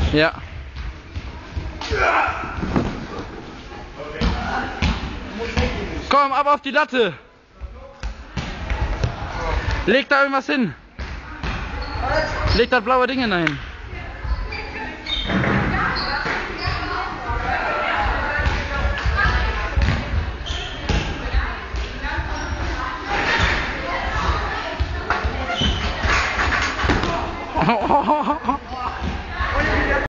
Ja. Komm, ab auf die Latte. Leg da irgendwas hin. Leg das blaue Ding hinein. Oh.